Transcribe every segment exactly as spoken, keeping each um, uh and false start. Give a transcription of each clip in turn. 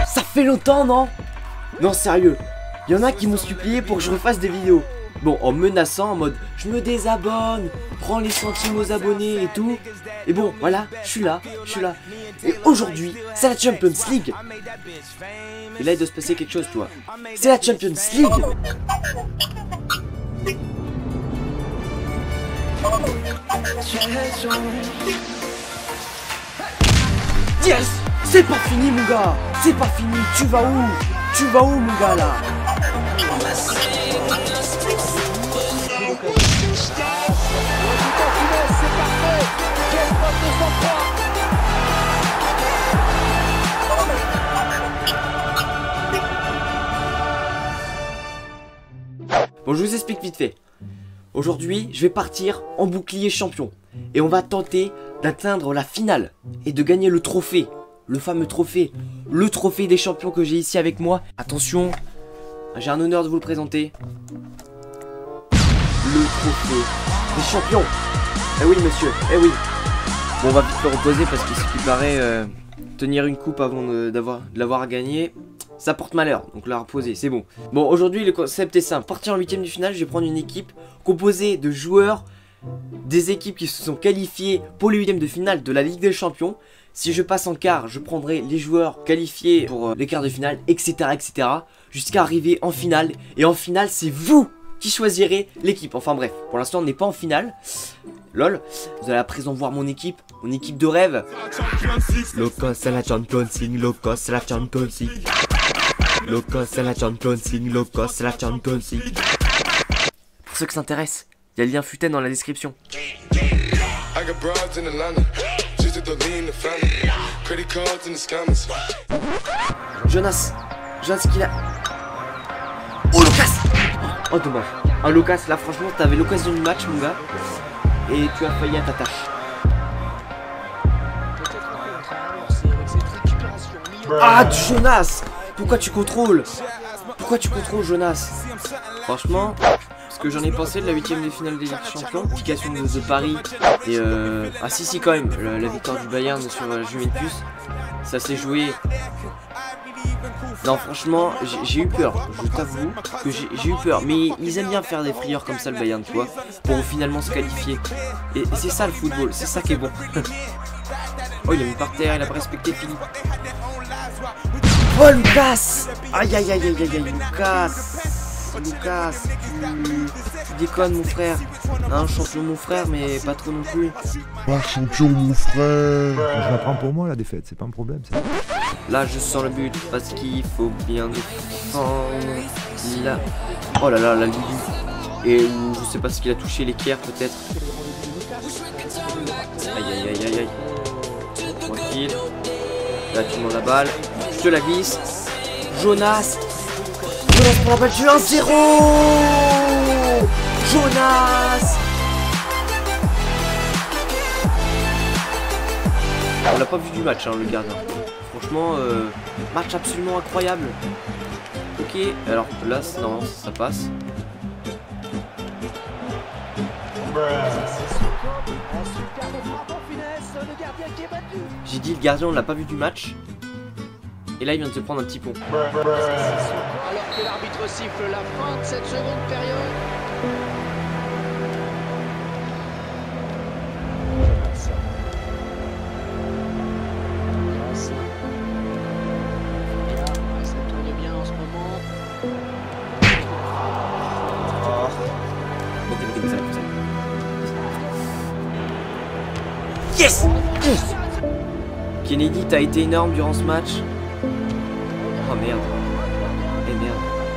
Ça fait longtemps, non? Non, sérieux. Il y en a qui m'ont supplié pour que je refasse des vidéos. Bon, en menaçant, en mode je me désabonne, prends les centimes aux abonnés et tout. Et bon, voilà, je suis là, je suis là. Et aujourd'hui, c'est la Champions League. Et là, il doit se passer quelque chose, toi. C'est la Champions League. Yes! C'est pas fini, mon gars. C'est pas fini. Tu vas où? Tu vas où, mon gars, là? Bon, je vous explique vite fait. Aujourd'hui, je vais partir en bouclier champion. Et on va tenter d'atteindre la finale. Et de gagner le trophée. Le fameux trophée. Le trophée des champions que j'ai ici avec moi. Attention, j'ai un honneur de vous le présenter. Le trophée des champions. Eh oui, monsieur, eh oui. Bon, on va vite le reposer parce qu'il ce qui paraît, euh, tenir une coupe avant de, d'avoir, de l'avoir gagné, ça porte malheur. Donc la reposer, c'est bon. Bon, aujourd'hui, le concept est simple. Partir en huitième de finale, je vais prendre une équipe composée de joueurs des équipes qui se sont qualifiées pour les huitièmes de finale de la Ligue des Champions. Si je passe en quart, je prendrai les joueurs qualifiés pour euh, les quarts de finale, et cetera, et cetera. Jusqu'à arriver en finale. Et en finale, c'est vous qui choisirez l'équipe. Enfin bref, pour l'instant, on n'est pas en finale. Lol. Vous allez à présent voir mon équipe, mon équipe de rêve. Locos, c'est la Champions League. Locos, c'est la Champions League. Locos, c'est la Champions League. Locos, c'est la Champions League. Pour ceux qui s'intéressent, il y a le lien Futen dans la description. Jonas, Jonas qu'il a... Oh, Lucas! Oh, dommage. Un Lucas, là franchement, t'avais l'occasion du match, mon gars. Et tu as failli à ta tâche. Ah, Jonas! Pourquoi tu contrôles? Pourquoi tu contrôles, Jonas? Franchement, ce que j'en ai pensé de la huitième de finale des Ligues des Champions, qualification de, de Paris, et euh... ah si si quand même, la, la victoire du Bayern sur euh, Juventus, ça s'est joué... Non franchement, j'ai eu peur, je t'avoue que j'ai eu peur, mais ils aiment bien faire des frayeurs comme ça le Bayern, tu vois, pour finalement se qualifier. Et, et c'est ça le football, c'est ça qui est bon. Oh, il a mis par terre, il a pas respecté Philippe. Oh Lucas! Aïe aïe aïe aïe aïe aïe, Lucas! Lucas, tu, tu déconnes mon frère. Un champion mon frère, mais pas trop non plus. Pas champion mon frère. Je la prends pour moi la défaite, c'est pas un problème ça. Là je sens le but parce qu'il faut bien défendre. Là. Oh là là, la Lulu. Et je sais pas ce qu'il a touché, l'équerre peut-être. Aïe aïe aïe aïe aïe. Tranquille. Là tu demandes la balle. Je te la glisse. Jonas. Jonas pour la balle, j'ai un zéro. Jonas. On l'a pas vu du match, hein, le gardien. Franchement, euh, match absolument incroyable. Ok, alors là, non, ça passe. J'ai dit le gardien, on l'a pas vu du match. Et là, il vient de se prendre un petit pont. Alors que l'arbitre siffle la fin de cette seconde période. Ça tourne bien en ce moment. Yes! Yes! Kennedy, t'as été énorme durant ce match. Oh merde. Eh merde.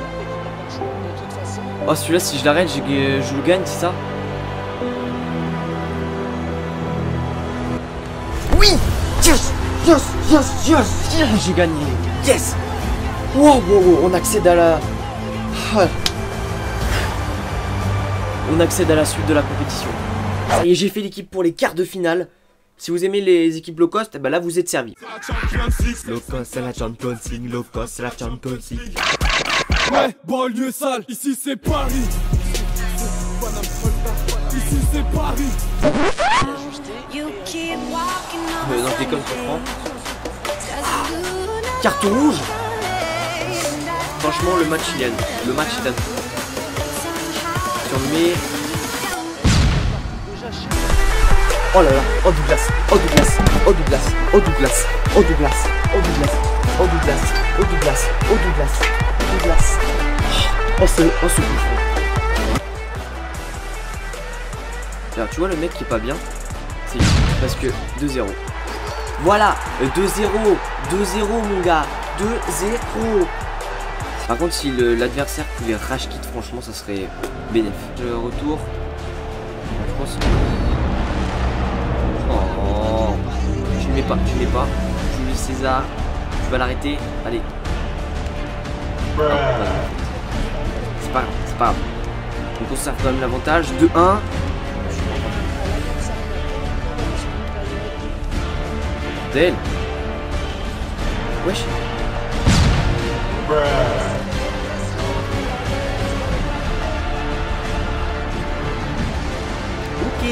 Oh celui-là si je l'arrête je, je le gagne, c'est ça? Oui! Yes! Yes! Yes! Yes! Yes! J'ai gagné! Yes! Wow, wow, wow, on accède à la... On accède à la suite de la compétition. Ça y est, j'ai fait l'équipe pour les quarts de finale. Si vous aimez les équipes low cost, eh ben là vous êtes servi. Low cost c'est la Champions League, low cost c'est la Champions League. Ouais, banlieue sale, ici c'est Paris. Ici c'est Paris. Euh, non, je déconne, tu comprends. Carton rouge. Franchement, le match il est à nous. Le match est à nous. Si on le met... Oh là là, oh Douglas, oh Douglas, oh Douglas, oh Douglas, oh Douglas, oh Douglas, oh Douglas, oh Douglas, oh Douglas, Douglas. Oh ce, oh ce bouffon. Alors tu vois le mec qui est pas bien, c'est parce que deux zéro. Voilà, deux zéro, deux zéro mon gars, deux zéro. Par contre si l'adversaire pouvait rage quitte, franchement ça serait bénéf. Le retour, je pense que... Oh, tu ne mets pas, tu ne mets pas. Jules César, tu vas l'arrêter. Allez. C'est pas grave, c'est pas grave. On conserve quand même l'avantage. deux un. Bordel. Wesh. Ok.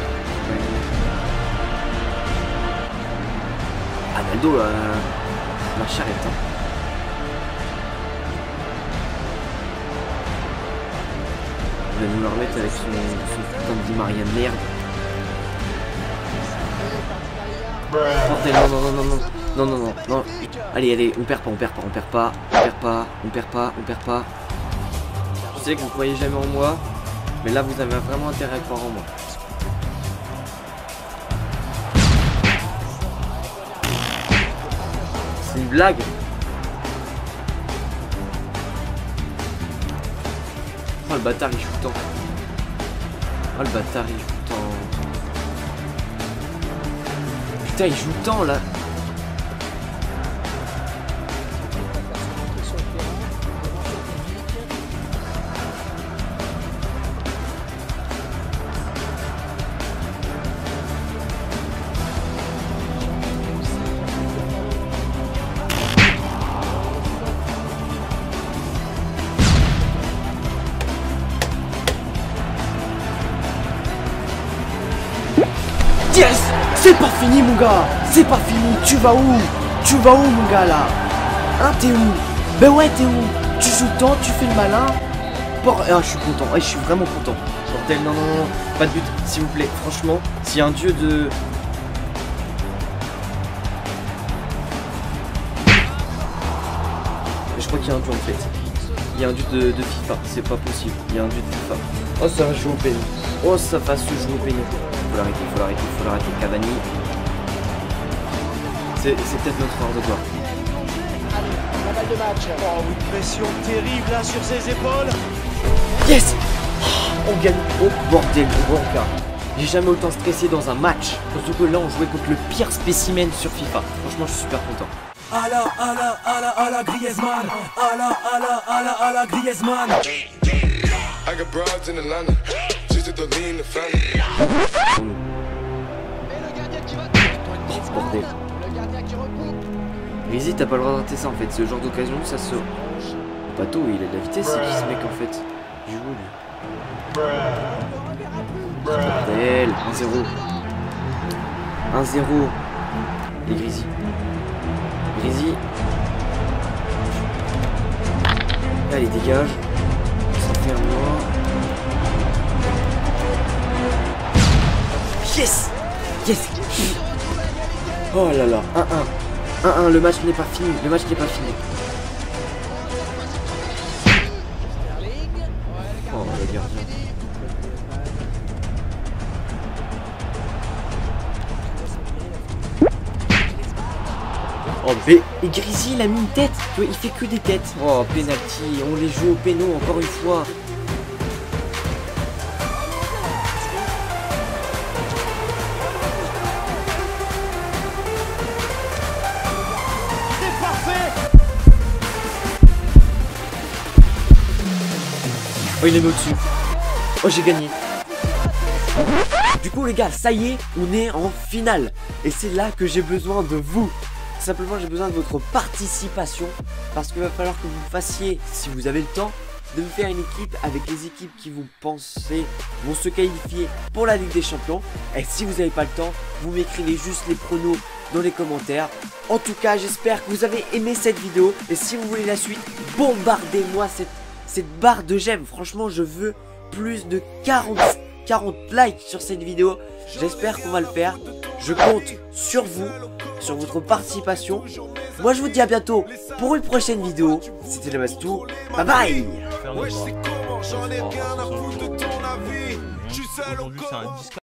Ronaldo, euh, la charrette. Hein. Il va nous la remettre avec son, son putain de Di Maria de merde. Bordel, non, non, non, non, non, non, non, non, non. Allez, allez, on perd pas, on perd pas, on perd pas, on perd pas, on perd pas, on perd pas. Je sais que vous croyez jamais en moi, mais là vous avez vraiment intérêt à croire en moi. C'est une blague. Oh le bâtard il joue tant. Oh le bâtard il joue tant. Putain il joue tant là. Yes! C'est pas fini mon gars! C'est pas fini! Tu vas où? Tu vas où mon gars là? Hein t'es où? Ben ouais t'es où? Tu joues tant, tu fais le malin? Por... Ah je suis content, ouais, je suis vraiment content. Bordel, non non non, pas de but, s'il vous plaît. Franchement, s'il y a un dieu de... Je crois qu'il y a un dieu en fait. Il y a un dieu de, de FIFA, c'est pas possible. Il y a un dieu de FIFA. Oh ça va jouer au pénis. Oh ça va se jouer au pénis. Faut l'arrêter, faut l'arrêter, faut l'arrêter, Cavani. C'est peut-être notre heure de gloire. La balle de match. Oh, une pression terrible là sur ses épaules. Yes! Oh, on gagne. Oh bordel, bon gars. J'ai jamais autant stressé dans un match. Surtout que là on jouait contre le pire spécimen sur FIFA. Franchement je suis super content. À la, à la, à la, à la Griezmann. À la, à la, à la, à la Griezmann. I got broads in Atlanta, just to lean the family. Et le gardien qui va. Oh, bordel. Le gardien qui recoupe. Rizzi t'as pas le droit d'arrêter ça en fait. Ce genre d'occasion ça se... Pato il a de la vitesse c'est qui ce mec en fait? Il joue lui. Bordel. un zéro. un zéro. Les Grisy. Grisy. Allez dégage. Ça fait un mois. Yes. Yes. Oh là là. un un. un un. Le match n'est pas fini. Le match n'est pas fini. Oh le gardien. Oh mais et Grisy il a mis une tête. Tu vois, il fait que des têtes. Oh penalty. On les joue au péno encore une fois. Oh il est au-dessus. Oh j'ai gagné. Du coup les gars, ça y est, on est en finale. Et c'est là que j'ai besoin de vous. Simplement j'ai besoin de votre participation. Parce qu'il va falloir que vous fassiez, si vous avez le temps, de me faire une équipe avec les équipes qui vous pensez vont se qualifier pour la Ligue des Champions. Et si vous n'avez pas le temps, vous m'écrivez juste les pronos dans les commentaires. En tout cas, j'espère que vous avez aimé cette vidéo. Et si vous voulez la suite, bombardez-moi cette, cette barre de j'aime. Franchement, je veux plus de quarante, quarante likes sur cette vidéo. J'espère qu'on va le faire. Je compte sur vous, sur votre participation. Moi, je vous dis à bientôt pour une prochaine vidéo. C'était le Mastou. Bye bye. Faire nos bras. J'en ai rien à foutre de ton avis. Je suis seul au Aujourd'hui, c'est un disque.